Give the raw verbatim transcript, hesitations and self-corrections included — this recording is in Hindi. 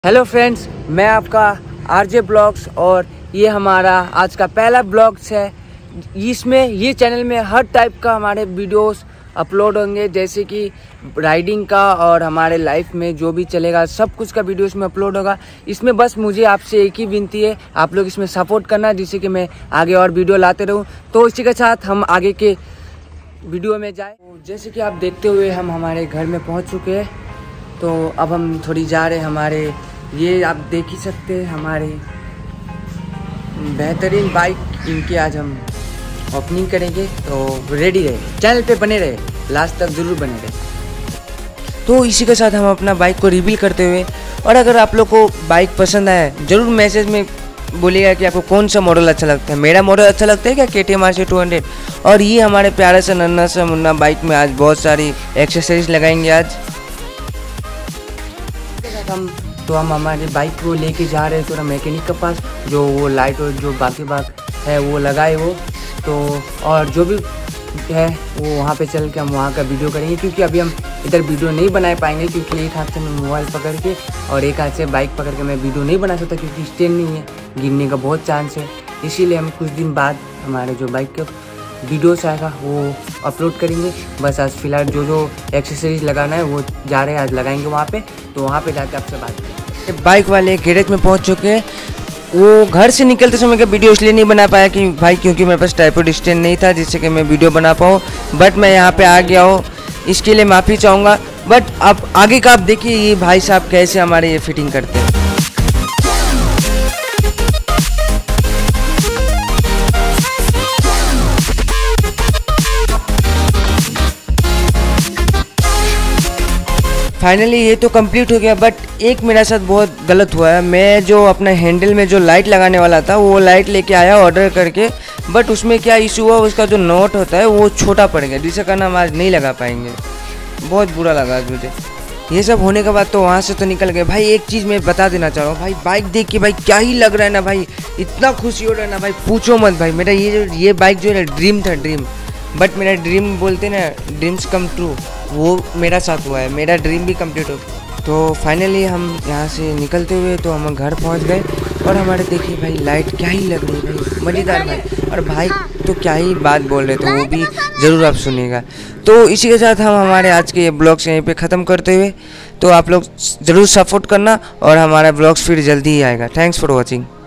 हेलो फ्रेंड्स, मैं आपका आरजे ब्लॉग्स और ये हमारा आज का पहला ब्लॉग्स है। इसमें ये चैनल में हर टाइप का हमारे वीडियोस अपलोड होंगे, जैसे कि राइडिंग का और हमारे लाइफ में जो भी चलेगा सब कुछ का वीडियो इसमें अपलोड होगा। इसमें बस मुझे आपसे एक ही विनती है, आप लोग इसमें सपोर्ट करना जिससे कि मैं आगे और वीडियो लाते रहूँ। तो इसी के साथ हम आगे के वीडियो में जाए। तो जैसे कि आप देखते हुए हम हमारे घर में पहुँच चुके हैं, तो अब हम थोड़ी जा रहे हैं हमारे, ये आप देख ही सकते हैं हमारे बेहतरीन बाइक, इनकी आज हम ओपनिंग करेंगे। तो रेडी रहे, चैनल पे बने रहे, लास्ट तक ज़रूर बने रहे। तो इसी के साथ हम अपना बाइक को रिवील करते हुए, और अगर आप लोग को बाइक पसंद आए ज़रूर मैसेज में बोलिएगा कि आपको कौन सा मॉडल अच्छा लगता है। मेरा मॉडल अच्छा लगता है क्या, K T M R C two hundred. और ये हमारे प्यारे से नन्ना सा मुन्ना बाइक में आज बहुत सारी एक्सेसरीज लगाएंगे आज हम। तो हम हमारी बाइक को लेके जा रहे हैं थोड़ा मैकेनिक के पास, जो वो लाइट और जो बाकी बात है वो लगाए वो। तो और जो भी है वो वहाँ पे चल के हम वहाँ का वीडियो करेंगे, क्योंकि अभी हम इधर वीडियो नहीं बना पाएंगे, क्योंकि एक हाथ से मैं मोबाइल पकड़ के और एक हाथ से बाइक पकड़ के मैं वीडियो नहीं बना सकता, क्योंकि स्टैंड नहीं है, गिरने का बहुत चांस है। इसीलिए हम कुछ दिन बाद हमारे जो बाइक का वीडियोस आएगा वो अपलोड करेंगे। बस आज फिलहाल जो जो एक्सेसरीज लगाना है वो जा रहे हैं, आज लगाएंगे वहाँ पे। तो वहाँ पे जाके आपसे बात करेंगे। बाइक वाले गैरेज में पहुँच चुके हैं। वो घर से निकलते समय का वीडियो इसलिए नहीं बना पाया कि भाई क्योंकि मेरे पास ट्राइपॉड स्टैंड नहीं था जिससे कि मैं वीडियो बना पाऊँ, बट मैं यहाँ पे आ गया हूँ, इसके लिए माफ़ी चाहूँगा। बट आप आगे का आप देखिए ये भाई साहब कैसे हमारे ये फिटिंग करते हैं। फाइनली ये तो कंप्लीट हो गया, बट एक मेरा साथ बहुत गलत हुआ है। मैं जो अपना हैंडल में जो लाइट लगाने वाला था वो लाइट लेके आया ऑर्डर करके, बट उसमें क्या इशू हुआ, उसका जो नॉट होता है वो छोटा पड़ गया, जिसके कारण हम आज नहीं लगा पाएंगे। बहुत बुरा लगा आज मुझे। ये सब होने के बाद तो वहाँ से तो निकल गए। भाई एक चीज़ मैं बता देना चाह रहा हूँ, भाई बाइक देख के भाई क्या ही लग रहा है ना भाई, इतना खुशी हो रहा है ना भाई, पूछो मत भाई। मेरा ये जो ये बाइक जो है ड्रीम था, ड्रीम। बट मेरा ड्रीम बोलते ना, ड्रीम्स कम ट्रू, वो मेरा साथ हुआ है, मेरा ड्रीम भी कंप्लीट हो गया। तो फाइनली हम यहाँ से निकलते हुए तो हम घर पहुँच गए, और हमारे देखिए भाई लाइट क्या ही लग रही है भाई, मज़ेदार भाई। और भाई तो क्या ही बात बोल रहे थे वो भी ज़रूर आप सुनिएगा। तो इसी के साथ हम हमारे आज के ये ब्लॉग्स यहीं पे ख़त्म करते हुए, तो आप लोग ज़रूर सपोर्ट करना, और हमारा ब्लॉग्स फिर जल्दी ही आएगा। Thanks for watching.